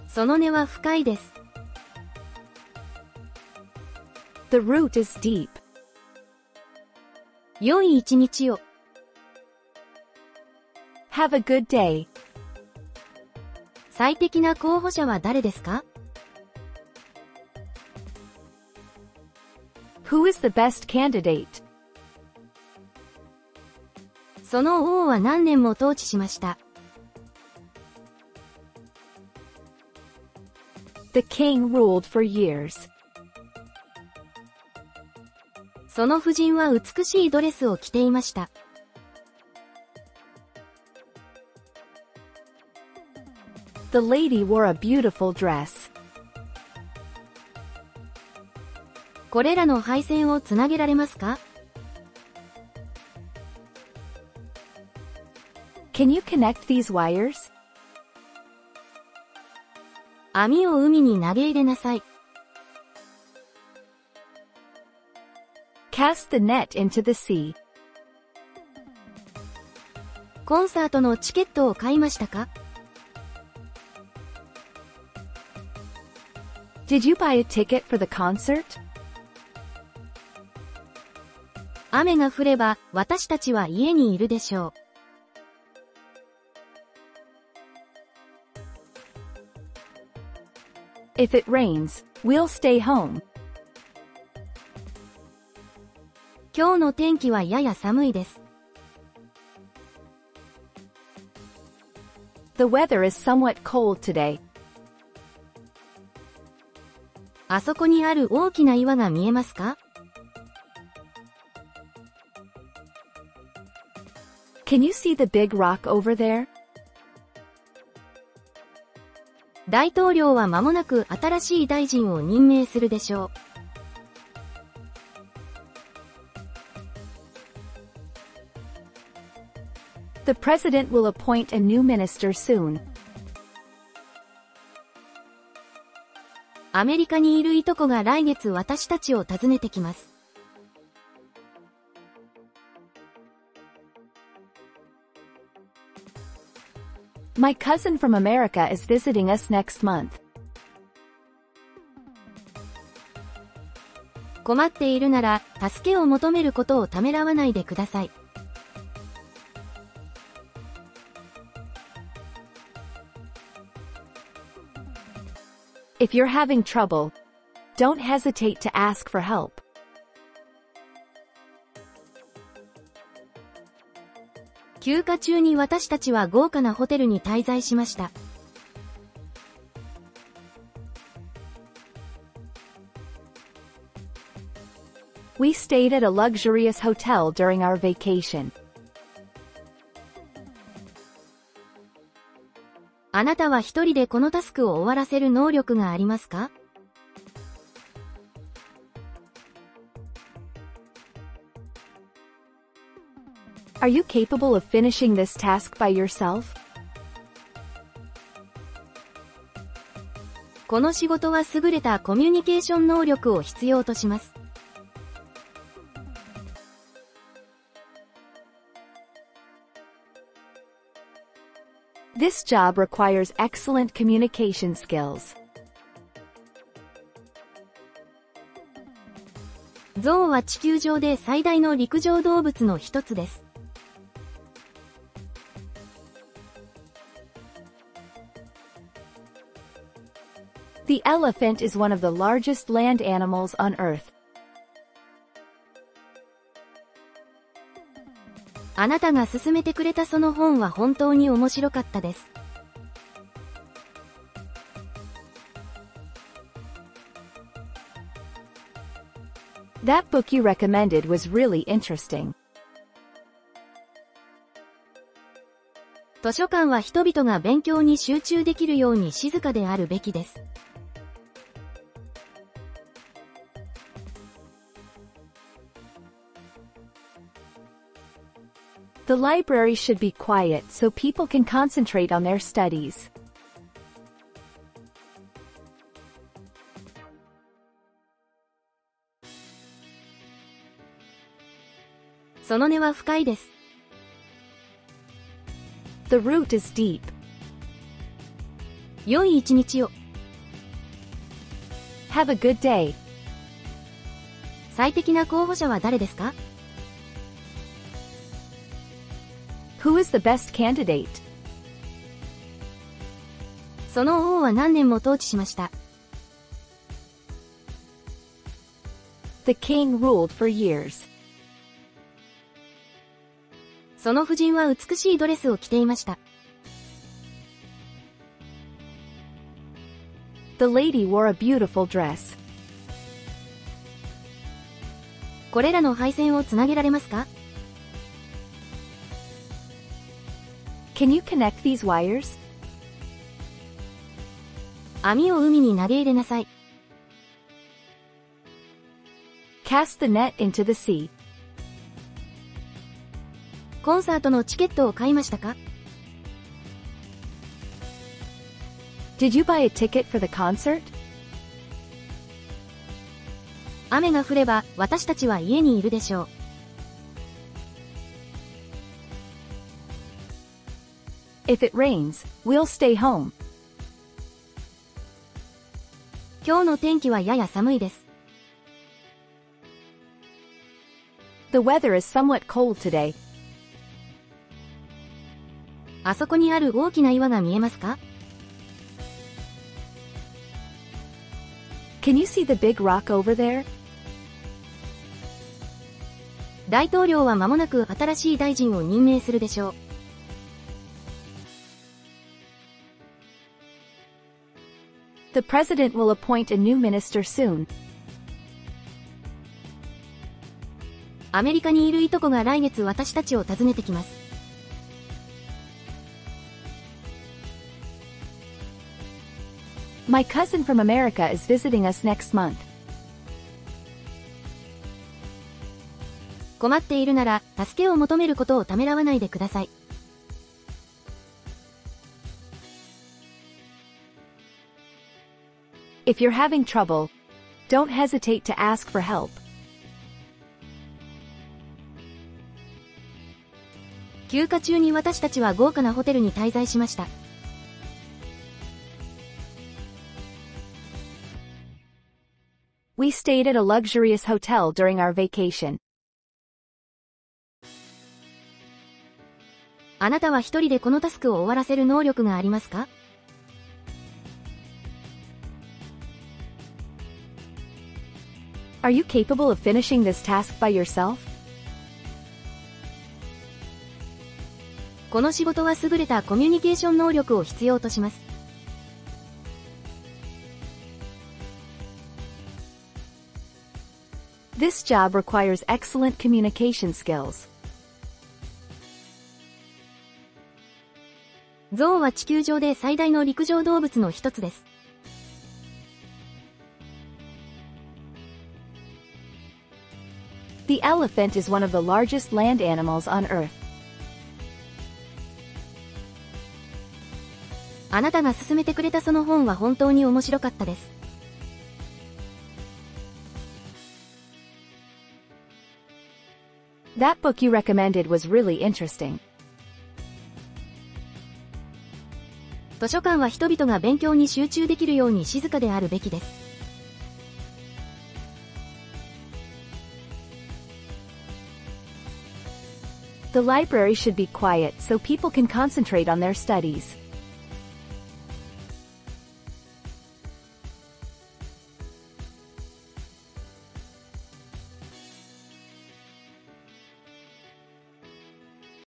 その根は深いです。 The root is deep. 良い一日を。 Have a good day. 最適な候補者は誰ですか？ Who is the best candidate? その王は何年も統治しました。 The king ruled for years. その夫人は美しいドレスを着ていました。 The lady wore a beautiful dress. これらの配線をつなげられますか？ Can you connect these wires? 網を海に投げ入れなさい。 Cast the net into the sea. コンサートのチケットを買いましたか？ Did you buy a ticket for the concert? 雨が降れば、私たちは家にいるでしょう。If it rains, we'll stay home. 今日の天気はやや寒いです。 The weather is somewhat cold today. あそこにある大きな岩が見えますか？ Can you see the big rock over there? 大統領は間もなく新しい大臣を任命するでしょう。 The president will appoint a new minister soon. アメリカにいるいとこが来月私たちを訪ねてきます。 My cousin from America is visiting us next month. 困っているなら、助けを求めることをためらわないでください。 If you're having trouble, don't hesitate to ask for help. 休暇中に私たちは豪華なホテルに滞在しました。 We stayed at a luxurious hotel during our vacation. あなたは一人でこのタスクを終わらせる能力がありますか？ Are you capable of finishing this task by yourself? この仕事は優れたコミュニケーション能力を必要とします。 This job requires excellent communication skills. 象は地球上で最大の陸上動物の一つです。 The elephant is one of the largest land animals on Earth. あなたが勧めてくれたその本は本当に面白かったです。 That book you recommended was really interesting. 図書館は人々が勉強に集中できるように静かであるべきです。 The library should be quiet so people can concentrate on their studies. その根は深いです。 The root is deep. 良い一日を。 Have a good day. 最適な候補者は誰ですか？ Who is the best candidate? その王は何年も統治しました。 The king ruled for years. その夫人は美しいドレスを着ていました。 The lady wore a beautiful dress. これらの配線をつなげられますか？ Can you connect these wires? 網を海に投げ入れなさい。 Cast the net into the sea. コンサートのチケットを買いましたか？ Did you buy a ticket for the concert? 雨が降れば、私たちは家にいるでしょう。 If it rains, we'll stay home. 今日の天気はやや寒いです。 The weather is somewhat cold today. あそこにある大きな岩が見えますか？ Can you see the big rock over there? 大統領は間もなく新しい大臣を任命するでしょう。 The president will appoint a new minister soon. アメリカにいるいとこが来月私たちを訪ねてきます。 My cousin from America is visiting us next month. 困っているなら、助けを求めることをためらわないでください。 If you're having trouble, don't hesitate to ask for help. 休暇中に私たちは豪華なホテルに滞在しました。 We stayed at a luxurious hotel during our vacation. あなたは一人でこのタスクを終わらせる能力がありますか？ Are you capable of finishing this task by yourself? この仕事は優れたコミュニケーション能力を必要とします。 This job requires excellent communication skills. 象は地球上で最大の陸上動物の一つです。 The elephant is one of the largest land animals on Earth. あなたが勧めてくれたその本は本当に面白かったです。 That book you recommended was really interesting. 図書館は人々が勉強に集中できるように静かであるべきです。 The library should be quiet so people can concentrate on their studies.